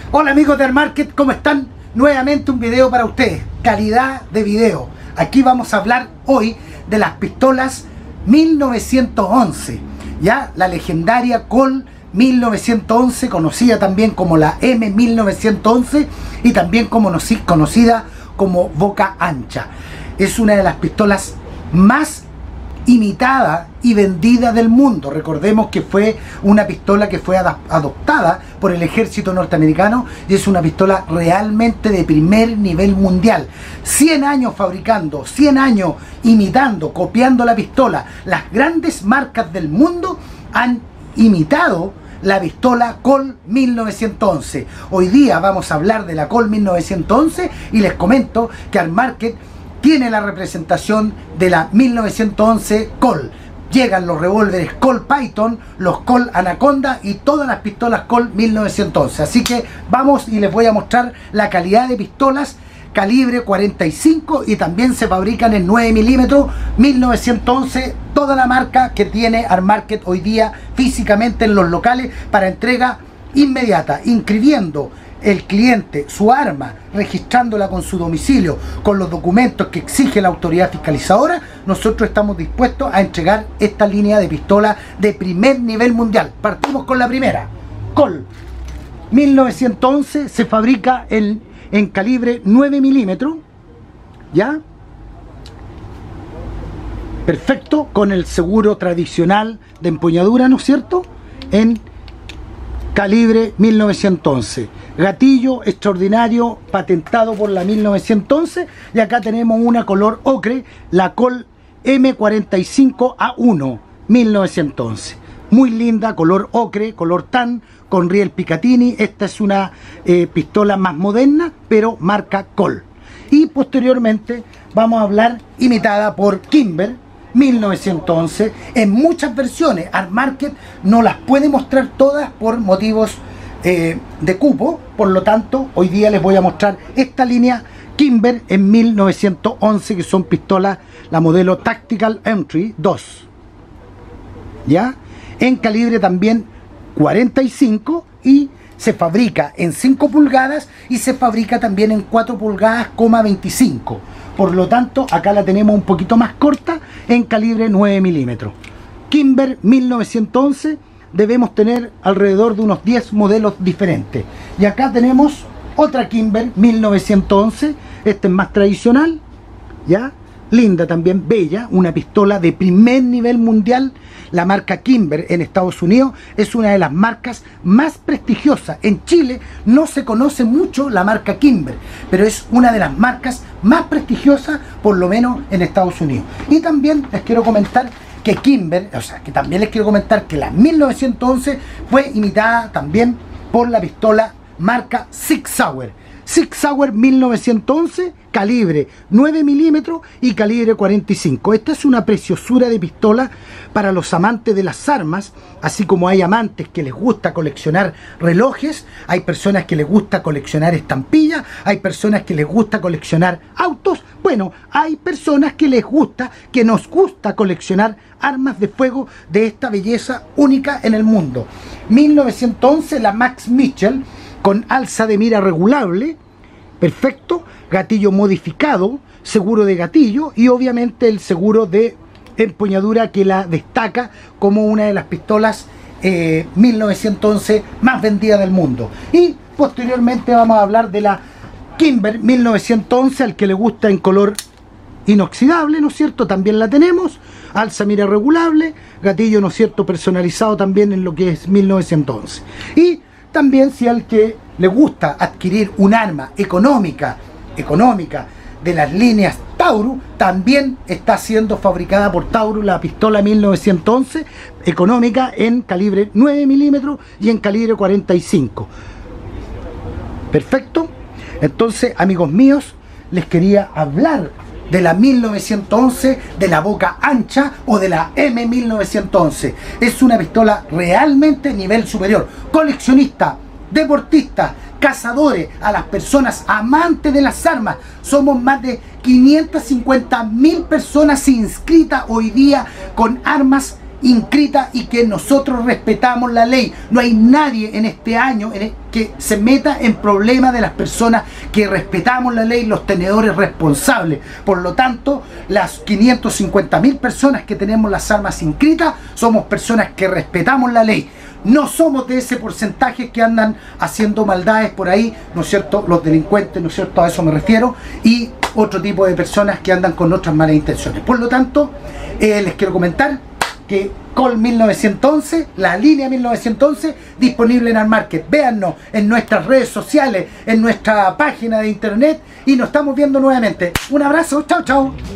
Hola amigos de Armarket, ¿cómo están? Nuevamente un video para ustedes, calidad de video. Aquí vamos a hablar hoy de las pistolas 1911, ya la legendaria Colt 1911, conocida también como la M1911 y también conocida como boca ancha. Es una de las pistolas más imitada y vendida del mundo. Recordemos que fue una pistola que fue adoptada por el ejército norteamericano y es una pistola realmente de primer nivel mundial. 100 años fabricando, 100 años imitando, copiando la pistola. Las grandes marcas del mundo han imitado la pistola Colt 1911. Hoy día vamos a hablar de la Colt 1911 y les comento que Armarket tiene la representación de la 1911 Colt. Llegan los revólveres Colt Python, los Colt Anaconda y todas las pistolas Colt 1911. Así que vamos y les voy a mostrar la calidad de pistolas calibre 45 y también se fabrican en 9 milímetros 1911, toda la marca que tiene Armarket hoy día físicamente en los locales para entrega inmediata, inscribiendo el cliente su arma, registrándola con su domicilio, con los documentos que exige la autoridad fiscalizadora. Nosotros estamos dispuestos a entregar esta línea de pistola de primer nivel mundial. Partimos con la primera, Colt 1911, se fabrica en calibre 9 milímetros, ¿ya? Perfecto, con el seguro tradicional de empuñadura, ¿no es cierto? En calibre 1911. Gatillo extraordinario patentado por la 1911 y acá tenemos una color ocre, la Colt M45A1 1911. Muy linda, color ocre, color tan, con riel Picatinny. Esta es una pistola más moderna, pero marca Colt. Y posteriormente vamos a hablar imitada por Kimber 1911 en muchas versiones. Armarket no las puede mostrar todas por motivos de cupo, por lo tanto hoy día les voy a mostrar esta línea Kimber en 1911, que son pistolas, la modelo Tactical Entry 2, ¿ya? En calibre también 45 y se fabrica en 5 pulgadas y se fabrica también en 4 pulgadas, 25. Por lo tanto, acá la tenemos un poquito más corta en calibre 9 milímetros. Kimber 1911, debemos tener alrededor de unos 10 modelos diferentes. Y acá tenemos otra Kimber 1911, esta es más tradicional, ¿ya? Linda también, bella, una pistola de primer nivel mundial. La marca Kimber en Estados Unidos es una de las marcas más prestigiosas. En Chile no se conoce mucho la marca Kimber, pero es una de las marcas más prestigiosas, por lo menos en Estados Unidos. Y también les quiero comentar que Kimber, que la 1911 fue imitada también por la pistola marca Sig Sauer. Sig Sauer 1911, calibre 9 milímetros y calibre 45. Esta es una preciosura de pistola para los amantes de las armas, así como hay amantes que les gusta coleccionar relojes, hay personas que les gusta coleccionar estampillas, hay personas que les gusta coleccionar autos. Bueno, hay personas que nos gusta coleccionar armas de fuego de esta belleza única en el mundo. 1911, la Max Mitchell, con alza de mira regulable, perfecto, gatillo modificado, seguro de gatillo y obviamente el seguro de empuñadura que la destaca como una de las pistolas 1911 más vendidas del mundo. Y posteriormente vamos a hablar de la Kimber 1911, al que le gusta en color inoxidable, ¿no es cierto? También la tenemos, alza mira regulable, gatillo, ¿no es cierto?, personalizado también en lo que es 1911. Y también, si al que le gusta adquirir un arma económica de las líneas Taurus, también está siendo fabricada por Taurus la pistola 1911 económica en calibre 9 milímetros y en calibre 45. Perfecto. Entonces, amigos míos, les quería hablar de la 1911, de la boca ancha o de la M1911. Es una pistola realmente nivel superior. Coleccionista, deportistas, cazadores, a las personas amantes de las armas. Somos más de 550.000 personas inscritas hoy día con armas inscrita y que nosotros respetamos la ley. No hay nadie en este año que se meta en problemas de las personas que respetamos la ley, los tenedores responsables. Por lo tanto, las 550.000 personas que tenemos las armas inscritas somos personas que respetamos la ley. No somos de ese porcentaje que andan haciendo maldades por ahí, ¿no es cierto? Los delincuentes, ¿no es cierto? A eso me refiero. Y otro tipo de personas que andan con otras malas intenciones. Por lo tanto, les quiero comentar que Colt 1911, la línea 1911, disponible en Armarket. Véannos en nuestras redes sociales, en nuestra página de internet y nos estamos viendo nuevamente. Un abrazo, chao, chao.